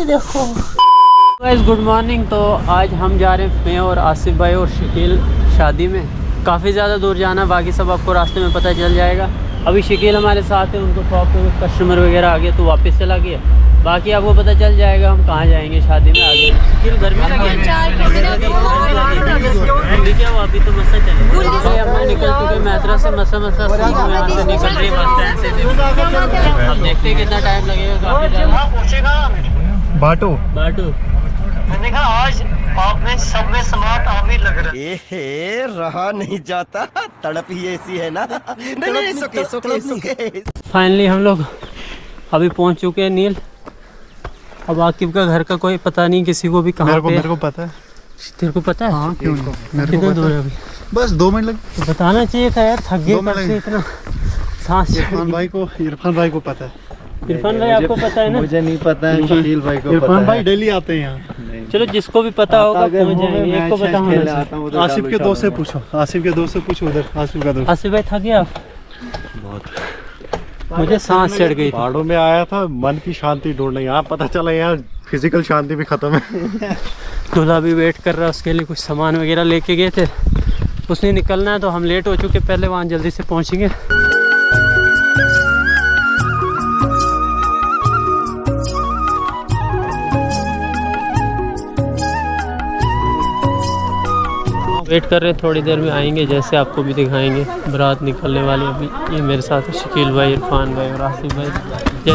देखो guys, good morning. तो आज हम जा रहे हैं मैं और आसिफ भाई और शकील शादी में। काफ़ी ज़्यादा दूर जाना, बाकी सब आपको रास्ते में पता चल जाएगा। अभी शकील हमारे साथ है, उनको शॉप पे कस्टमर वगैरह आ गया तो वापस चला गया। बाकी आपको पता चल जाएगा हम कहाँ जाएंगे शादी में आगे। शकील घर में लगे क्या वो अभी तो मसा चले। हम निकल चुके मैत्रा से, मसा यहाँ से निकल रही बस स्टैंड से। अब देखते हैं कितना टाइम लगेगा। काफ़ी ज़्यादा बाटो मैंने कहा आज आपने सब में स्मार्ट आमिर लग रहा है। ए रहा नहीं जाता, तड़प ही ऐसी है ना। नहीं, सुके। फाइनली हम लोग अभी पहुंच चुके हैं नील। अब आकिब का घर का कोई पता नहीं किसी को भी कहाँ पे। मेरे को पता है। तेरे को पता है? हाँ, क्यों नहीं? मेरे को कितना पता दूर है है अभी? बस 2 मिनट लगे। तो बताना चाहिए था यार, थक गए कब से इतना सांस। इरफान भाई को पता है। इरफान भाई आपको पता है ना? मुझे नहीं पता है, शकील भाई को इरफान पता भाई है। डेली आते हैं यहाँ। चलो जिसको भी पता होगा पहुंच जाएंगे। एक को पता होना चाहिए। आसिफ के दोस्त से पूछो, उधर आसिफ का दोस्त। आसिफ भाई थक गए आप? बहुत। मुझे सांस चढ़ गई। पहाड़ों में आया था मन की शांति ढूंढने, यहाँ पता चला यहाँ फिजिकल शांति भी खत्म है। दूल्हा भी वेट कर रहा है, उसके लिए कुछ सामान वगैरह लेके गए थे, उसने निकलना है तो हम लेट हो चुके। पहले वहाँ जल्दी से पहुँचेंगे। वेट कर रहे हैं, थोड़ी देर में आएंगे। जैसे आपको भी दिखाएंगे, बारात निकलने वाली। अभी ये मेरे साथ है शकील भाई, इरफान भाई और आसिफ भाई।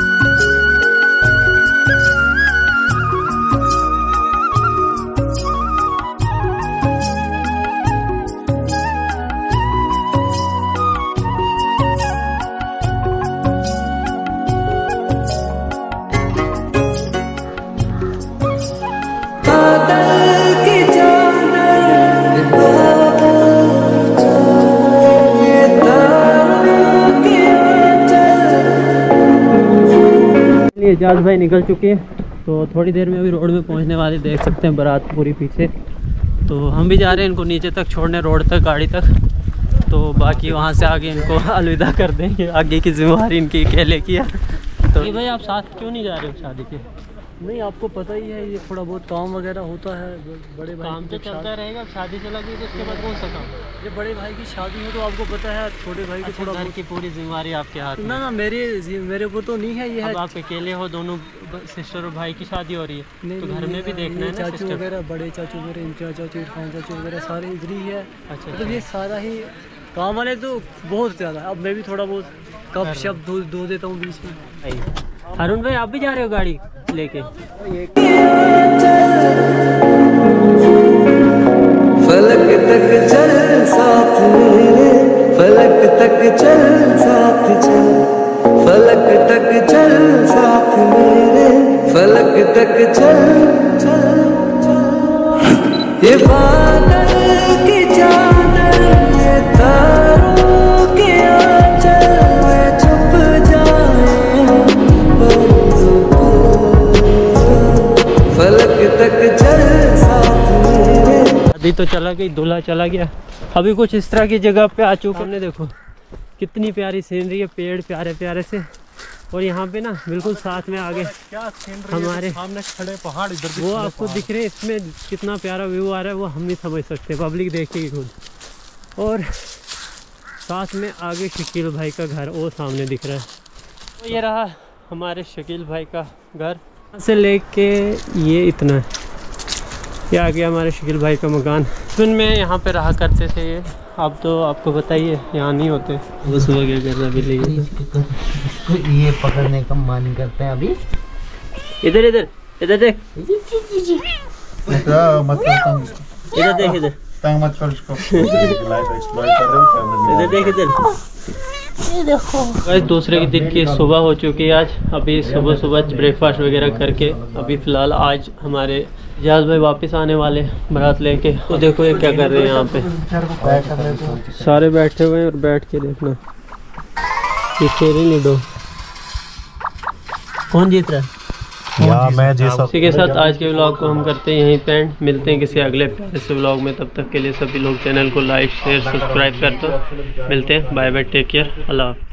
एजाज भाई निकल चुके हैं, तो थोड़ी देर में अभी रोड में पहुंचने वाले। देख सकते हैं बारात पूरी पीछे। तो हम भी जा रहे हैं इनको नीचे तक छोड़ने, रोड तक, गाड़ी तक। तो बाकी वहां से आगे इनको अलविदा कर देंगे। आगे की जिम्मेवारी इनकी अकेले की है। तो भाई आप साथ क्यों नहीं जा रहे हो शादी के? नहीं, आपको पता ही है ये थोड़ा बहुत काम वगैरह होता है। बड़े भाई काम तो चलता रहेगा, शादी चला गई तो उसके बाद कौन सा काम? ये बड़े भाई की शादी हो तो आपको पता है, छोटे भाई को थोड़ा घर की पूरी जिम्मेवारी आपके हाथ में। ना मेरे ऊपर तो नहीं है। ये अब है आप अकेले हो, दोनों सिस्टर और भाई की शादी हो रही है, नहीं, तो घर में भी देखना है ना। चाचू वगैरह, बड़े चाचू वगैरह, इम्तियाज चाचू, इरफान चाचू वगैरह सारे इधर ही है। अच्छा, मतलब ये सारा ही काम वाले तो बहुत ज़्यादा। अब मैं भी थोड़ा बहुत कप शब्द धो देता हूँ बीच में। अरुण भाई आप भी जा रहे हो गाड़ी लेके? फलक तक चल साथ मेरे, फलक तक चल साथ चल, फलक तक चल साथ मेरे, फलक तक चल चल चल। ये बादल की चादर, ये तारों के आंचल में छुप जाए, फलक तक चल साथ मेरे। शादी तो चला गई, दूल्हा चला गया। अभी कुछ इस तरह की जगह पे आ चुके हमने। देखो कितनी प्यारी सीनरी है, पेड़ प्यारे प्यारे से। और यहाँ पे ना बिल्कुल साथ में आगे हमारे सामने खड़े पहाड़, इधर वो आपको दिख रहे हैं। इसमें कितना प्यारा व्यू आ रहा है वो हम नहीं समझ सकते, पब्लिक देखेगी खुद। और साथ में आगे शकील भाई का घर वो सामने दिख रहा है। तो ये रहा हमारे शकील भाई का घर। से लेके ये इतना है, ये आ गया हमारे शकील भाई का मकान। फिर में यहाँ पे रहा करते थे ये। अब तो आपको बताइए यहाँ नहीं होते। वो सुबह क्या करना भी ये पकड़ने का मन करते हैं अभी। इधर इधर इधर देख, इधर देख, इधर तंग मत कर उसको। लाइफ एक्सप्लोर कर रहे हो कैमरे में। इधर देख, इधर ये देखो। गाइस दूसरे के दिन की सुबह हो चुकी है आज। अभी सुबह सुबह ब्रेकफास्ट वगैरह करके अभी फ़िलहाल आज हमारे एजाज भाई वापस आने वाले बारात लेके। तो देखो ये क्या कर रहे हैं यहाँ पे, सारे बैठे हुए हैं। और बैठ के देखना ये तेरे नीडो कौन जीत रहा है। इसी के साथ आज के व्लॉग को हम करते हैं यहीं पे एंड। मिलते हैं किसी अगले प्यारे से व्लॉग में। तब तक के लिए सभी लोग चैनल को लाइक शेयर सब्सक्राइब कर दो। मिलते हैं, बाय बाय, टेक केयर, अल्लाह हाफ़िज़।